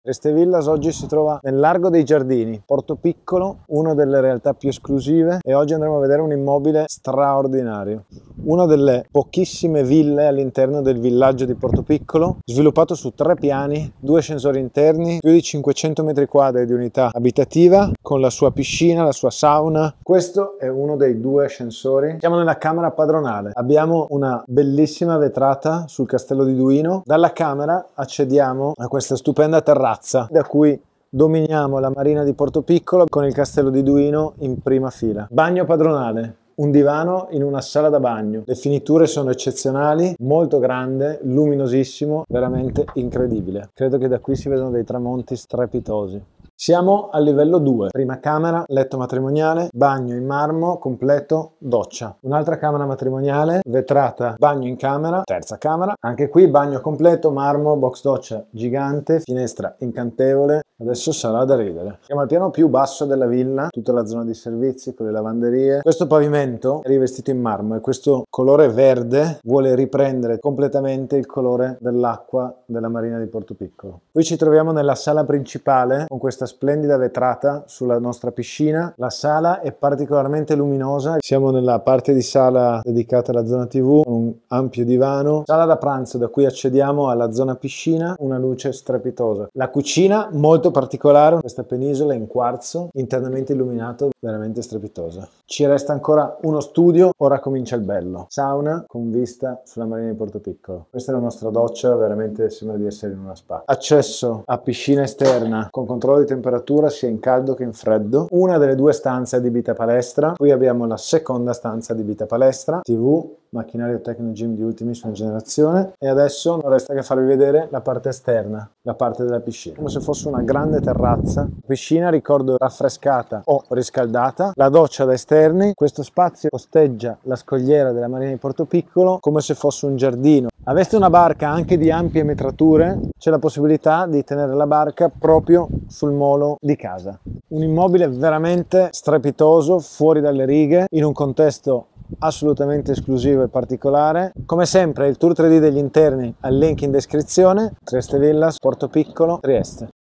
Trieste Villas oggi si trova nel Largo dei Giardini, Portopiccolo, una delle realtà più esclusive, e oggi andremo a vedere un immobile straordinario. Una delle pochissime ville all'interno del villaggio di Portopiccolo, sviluppato su 3 piani, 2 ascensori interni, più di 500 metri quadri di unità abitativa, con la sua piscina, la sua sauna. Questo è uno dei 2 ascensori. Siamo nella camera padronale. Abbiamo una bellissima vetrata sul castello di Duino. Dalla camera accediamo a questa stupenda terrazza da cui dominiamo la marina di Portopiccolo con il castello di Duino in prima fila. Bagno padronale. Un divano in una sala da bagno. Le finiture sono eccezionali, molto grande, luminosissimo, veramente incredibile. Credo che da qui si vedano dei tramonti strepitosi. Siamo al livello 2, prima camera, letto matrimoniale, bagno in marmo, completo, doccia. Un'altra camera matrimoniale, vetrata, bagno in camera, terza camera. Anche qui bagno completo, marmo, box doccia gigante, finestra incantevole. Adesso sarà da ridere. Siamo al piano più basso della villa, tutta la zona di servizi con le lavanderie. Questo pavimento è rivestito in marmo e questo colore verde vuole riprendere completamente il colore dell'acqua della marina di Portopiccolo. Poi ci troviamo nella sala principale con questa splendida vetrata sulla nostra piscina. La sala è particolarmente luminosa. Siamo nella parte di sala dedicata alla zona TV, con un ampio divano. Sala da pranzo da cui accediamo alla zona piscina, una luce strepitosa. La cucina molto particolare, questa penisola in quarzo, internamente illuminato, veramente strepitosa. Ci resta ancora uno studio, ora comincia il bello. Sauna con vista sulla marina di Portopiccolo. Questa è la nostra doccia, veramente sembra di essere in una spa. Accesso a piscina esterna con controllo di temperatura sia in caldo che in freddo. Una delle 2 stanze adibita a palestra. Qui abbiamo la seconda stanza adibita a palestra, TV, macchinario Tecnogym di ultimissima generazione, e adesso non resta che farvi vedere la parte esterna, la parte della piscina, come se fosse una grande terrazza. Piscina, ricordo, raffrescata o riscaldata, la doccia da esterni. Questo spazio posteggia la scogliera della marina di Portopiccolo come se fosse un giardino. Aveste una barca anche di ampie metrature, c'è la possibilità di tenere la barca proprio sul molo di casa. Un immobile veramente strepitoso, fuori dalle righe, in un contesto assolutamente esclusivo e particolare. Come sempre il tour 3D degli interni al link in descrizione. Trieste Villas, Portopiccolo, Trieste.